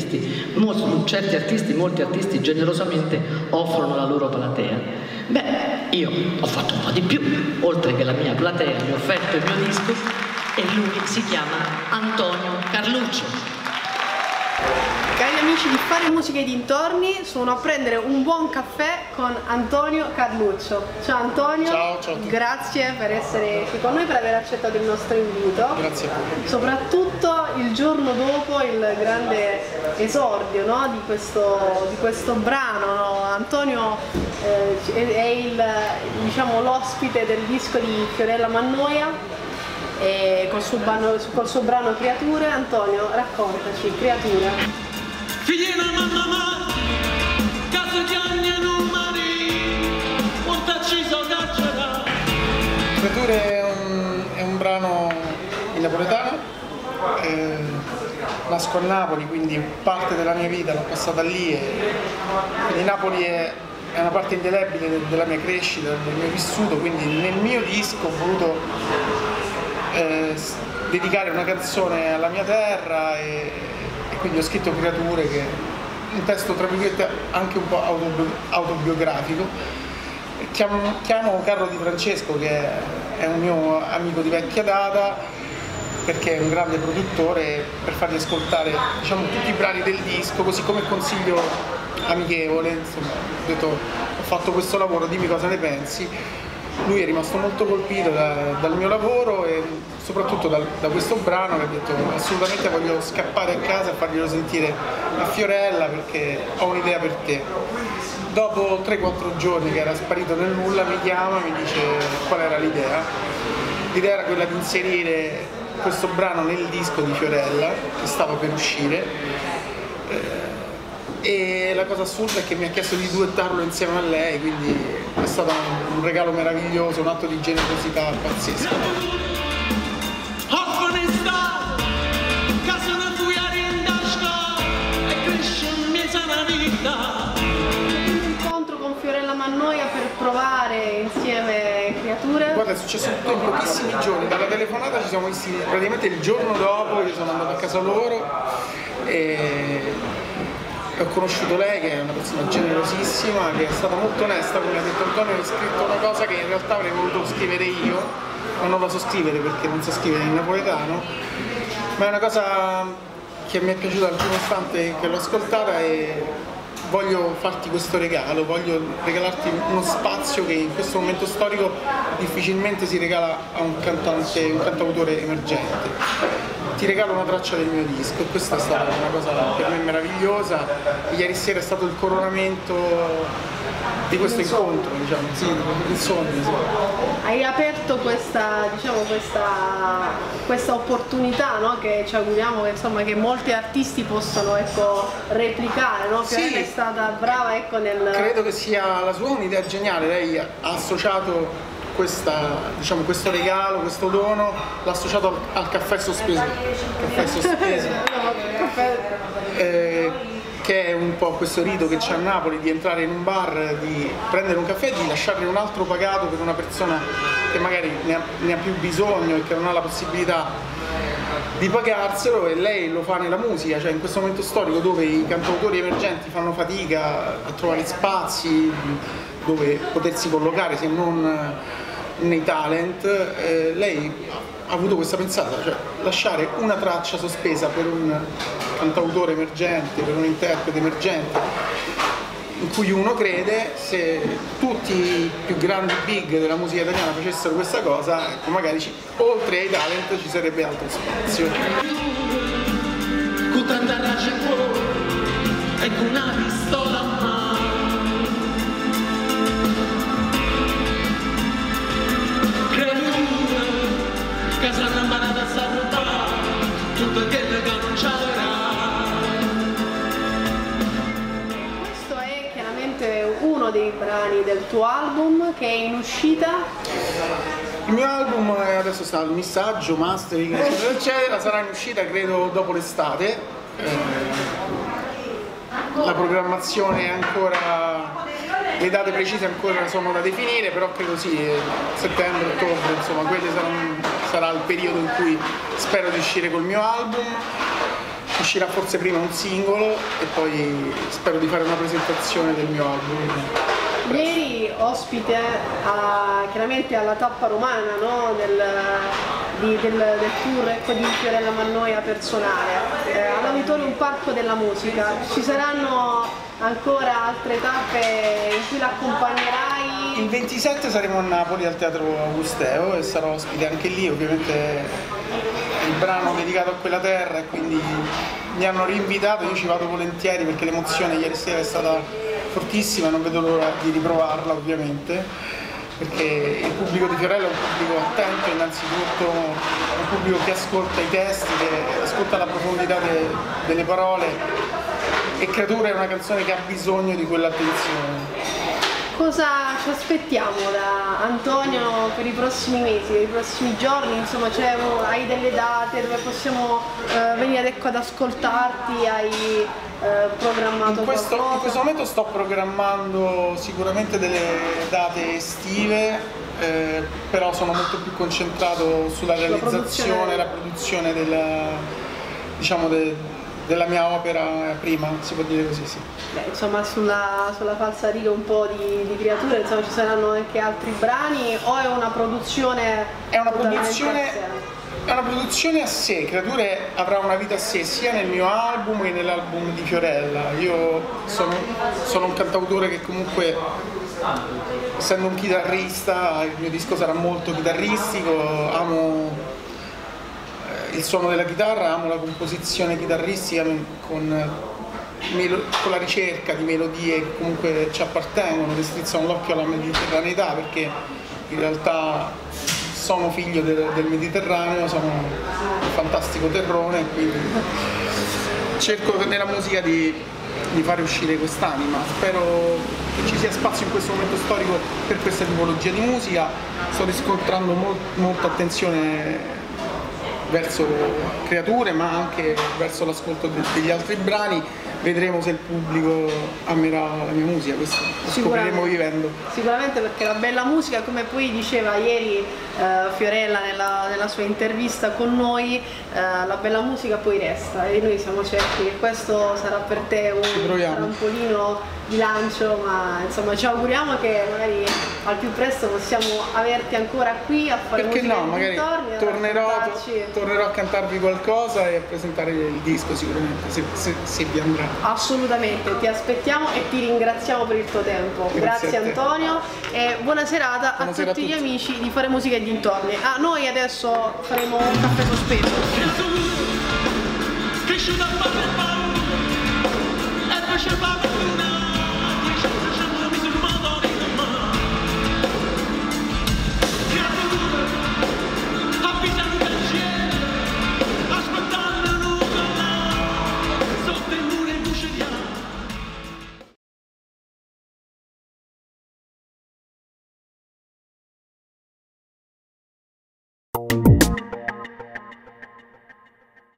artisti, molti artisti generosamente offrono la loro platea. Beh, io ho fatto un po' di più, oltre che la mia platea, mi ho offerto il mio disco e lui si chiama Antonio Carluccio. Cari amici di Fare Musica e dintorni, sono a prendere un buon caffè con Antonio Carluccio. Ciao Antonio, ciao. Grazie per essere qui con noi, per aver accettato il nostro invito. Grazie a voi. Soprattutto il giorno dopo il grande esordio, no, di questo brano. No? Antonio è diciamo, l'ospite del disco di Fiorella Mannoia. E col suo brano Creature. Antonio, raccontaci, Creature. Creature è un brano in napoletano, nasco a Napoli, quindi parte della mia vita l'ho passata lì, quindi Napoli è una parte indelebile della mia crescita, del mio vissuto, quindi nel mio disco ho voluto dedicare una canzone alla mia terra e quindi ho scritto Creature, che è un testo tra virgolette anche un po' autobiografico. Chiamo Carlo Di Francesco, che è un mio amico di vecchia data, perché è un grande produttore, per fargli ascoltare, diciamo, tutti i brani del disco, così come consiglio amichevole. Insomma, ho detto, ho fatto questo lavoro, dimmi cosa ne pensi. Lui è rimasto molto colpito dal mio lavoro e soprattutto da questo brano, che ha detto assolutamente voglio scappare a casa e farglielo sentire a Fiorella perché ho un'idea per te. Dopo 3-4 giorni che era sparito nel nulla mi chiama e mi dice qual era l'idea. L'idea era quella di inserire questo brano nel disco di Fiorella che stava per uscire. E la cosa assurda è che mi ha chiesto di duettarlo insieme a lei, quindi è stato un regalo meraviglioso, un atto di generosità pazzesco. Un incontro con Fiorella Mannoia per provare insieme Creature? Guarda, è successo tutto in pochissimi giorni, dalla telefonata ci siamo visti praticamente il giorno dopo, io sono andato a casa loro e ho conosciuto lei, che è una persona generosissima, che è stata molto onesta, come ha detto Antonio, ha scritto una cosa che in realtà avrei voluto scrivere io, ma non la so scrivere perché non so scrivere in napoletano, ma è una cosa che mi è piaciuta al primo istante che l'ho ascoltata e voglio farti questo regalo, voglio regalarti uno spazio che in questo momento storico difficilmente si regala a un cantautore emergente. Ti regalo una traccia del mio disco e questa è stata una cosa per me meravigliosa. Ieri sera è stato il coronamento di questo incontro, diciamo, sì, il sogno. Sì. Hai aperto questa, diciamo, questa opportunità, no? Che ci auguriamo che, insomma, che molti artisti possano, ecco, replicare, no? Fiorella è stata brava, ecco, nel... Credo che sia la sua un'idea geniale, lei ha associato diciamo, questo regalo, questo dono, l'ha associato al caffè sospeso, che è un po' questo rito che c'è a Napoli di entrare in un bar, di prendere un caffè e di lasciarne un altro pagato per una persona che magari ne ha più bisogno e che non ha la possibilità di pagarselo, e lei lo fa nella musica, cioè in questo momento storico dove i cantautori emergenti fanno fatica a trovare spazi dove potersi collocare se non nei talent, lei ha avuto questa pensata, cioè lasciare una traccia sospesa per un cantautore emergente, per un interprete emergente in cui uno crede. Se tutti i più grandi big della musica italiana facessero questa cosa, ecco, magari oltre ai talent ci sarebbe altro spazio. Con tanta race in cuore e con una pistola a mano, creatura che saranno imparate a salutare tutto quello che non c'era. Questo è chiaramente uno dei brani del tuo album che è in uscita. Il mio album adesso sta al missaggio, mastering, eccetera, eccetera, sarà in uscita credo dopo l'estate. La programmazione è ancora, le date precise ancora sono da definire, però credo sì, settembre, ottobre, insomma, quello sarà il periodo in cui spero di uscire col mio album. uscirà forse prima un singolo e poi spero di fare una presentazione del mio album. Ieri ospite chiaramente alla tappa romana, no? del tour, ecco, di Fiorella Mannoia personale, all'Auditorium Parco della Musica. Ci saranno ancora altre tappe in cui l'accompagnerai? Il 27 saremo a Napoli al Teatro Augusteo e sarò ospite anche lì, ovviamente è il brano dedicato a quella terra e quindi mi hanno rinvitato, io ci vado volentieri perché l'emozione ieri sera è stata fortissima, non vedo l'ora di riprovarla ovviamente, perché il pubblico di Fiorella è un pubblico attento innanzitutto, un pubblico che ascolta i testi, che ascolta la profondità delle parole, e Creatura è una canzone che ha bisogno di quell'attenzione. Cosa ci aspettiamo da Antonio per i prossimi mesi, per i prossimi giorni? Insomma, hai delle date dove possiamo venire, ecco, ad ascoltarti? Hai programmato qualcosa? In questo momento sto programmando sicuramente delle date estive, però sono molto più concentrato sulla realizzazione, la produzione della mia opera prima, si può dire così, sì. Beh, insomma, sulla falsariga un po' di Creature, insomma, ci saranno anche altri brani o è una produzione? È una produzione a sé, Creature avrà una vita a sé sia nel mio album che nell'album di Fiorella. Io sono un cantautore che comunque, essendo un chitarrista, il mio disco sarà molto chitarristico, amo il suono della chitarra, amo la composizione chitarristica con la ricerca di melodie che comunque ci appartengono, che strizzano l'occhio alla mediterraneità, perché in realtà sono figlio del Mediterraneo, sono un fantastico terrone, quindi cerco nella musica di fare uscire quest'anima. Spero che ci sia spazio in questo momento storico per questa tipologia di musica. Sto riscontrando molta attenzione verso Creature, ma anche verso l'ascolto degli altri brani. Vedremo se il pubblico amerà la mia musica, questo lo scopriremo vivendo. Sicuramente, perché la bella musica, come poi diceva ieri Fiorella nella sua intervista con noi, la bella musica poi resta e noi siamo certi che questo sarà per te un trampolino di lancio, ma insomma ci auguriamo che magari al più presto possiamo averti ancora qui a fare perché musica no, magari tornerò a cantarvi qualcosa e a presentare il disco sicuramente, se vi andrà. Assolutamente, ti aspettiamo e ti ringraziamo per il tuo tempo. Grazie Antonio e buona serata a tutti gli amici di Fare Musica e dintorni. Noi adesso faremo un caffè sospeso.